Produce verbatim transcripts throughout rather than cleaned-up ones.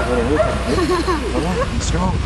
Come on, be strong.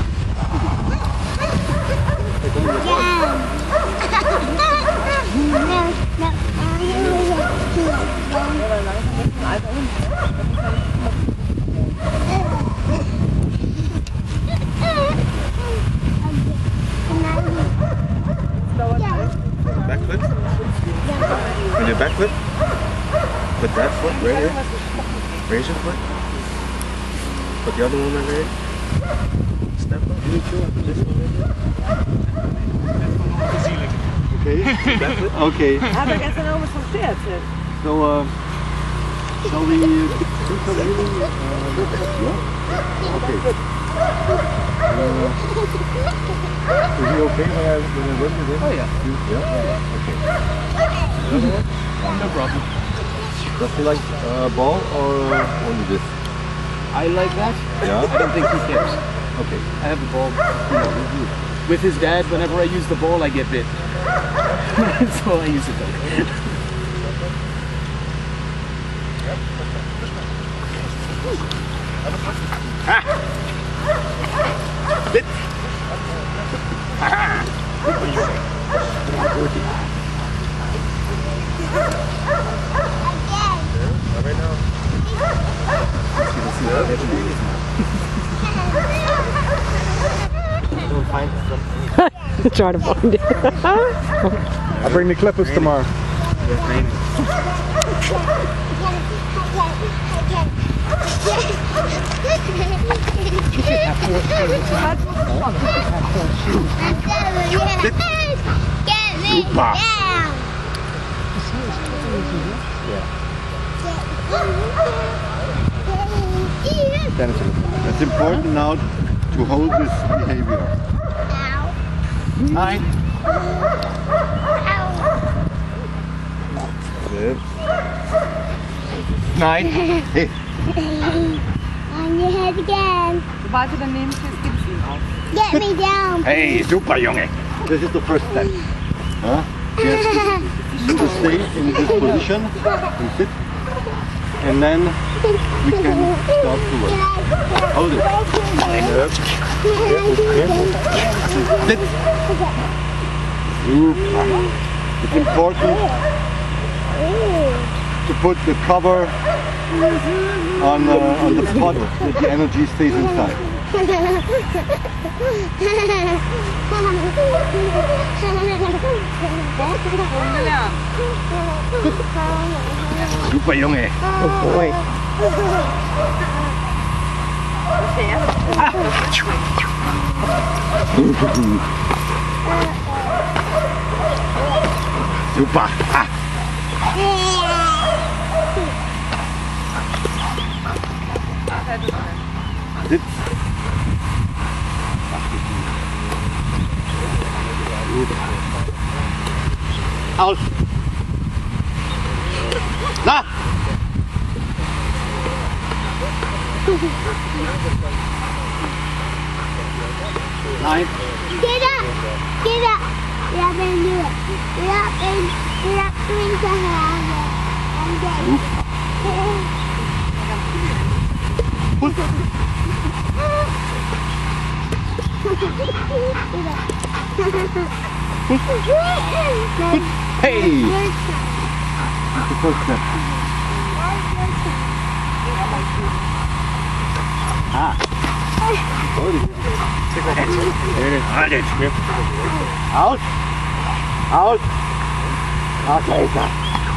Backflip? Can you do backflip? Put that foot right here. Raise your foot. Put the other one right here. Step up. This one right here. Okay. Okay. Habe ich gestern auch was vom Pferd erzählt. So, uh, shall we do something? Uh, yeah? Okay. Uh, is he okay when I, when I work with him? Oh yeah. You, yeah? Okay. No problem. Does he like uh, ball or uh, only this? I like that. Yeah? I don't think he cares. Okay. I have the ball, you know, with his dad. Whenever I use the ball, I get bit. So I use it though. Ah! Bit! Ah! Right now. Try to find it. I'll bring the clippers tomorrow. Get me down! It's important now to hold this behavior. Nine. Good. Nine. Hey. On your head again. Sobald du daneben stehst, gibst du ihn auf. Get me down. Hey, super Junge. This is the first step. Huh? Yes. To stay in this position and sit. And then we can start to work. Hold it. Sit. It's important to put the cover on, uh, on the pot that the energy stays inside. Super Junge. Oh boy. Super. Ah. Sitz. Aus. Na. Nein. Get up. Get up. Get up and do it. Get up and get up three times. And get it. Hey! That's the first step. Ah. Hold it. Hold it. Out. Out. Okay, sir.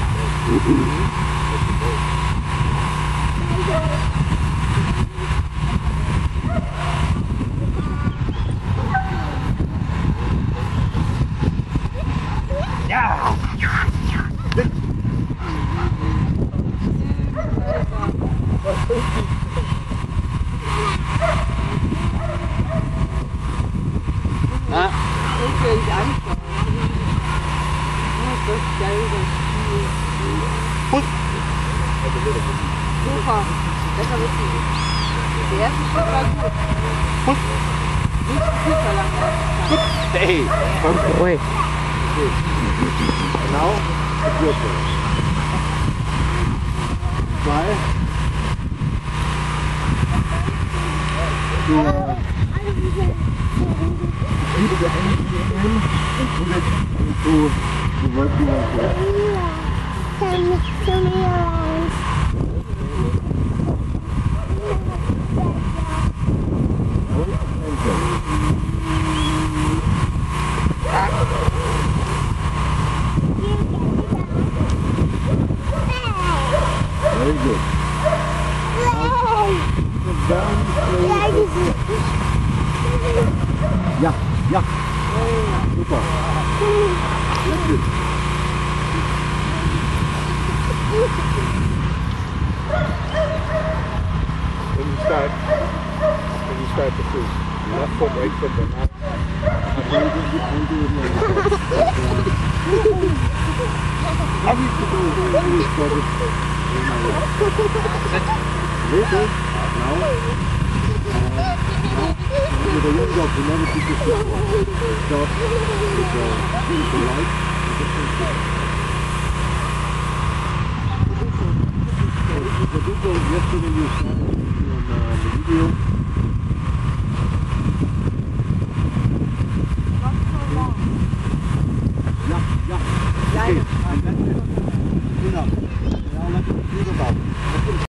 Yeah. Ah. Push. Super. Besser wird's nicht. Der erste Schritt war gut. Push. Nicht zu viel verlangt. Hey. Oh boy. Now, it's your turn. Zwei. to uh, keep the energy in and put it into the work you want to do. Tell me, tell me your eyes. Very good. Down, yeah, yeah. Super. That's it. When you start, when you start to cruise, left foot, right foot, but not. I need to do this for this in my life. Later, now, uh, now, with the wind up, you never keep this stop with the, with the light. The people yesterday you saw on uh, the video.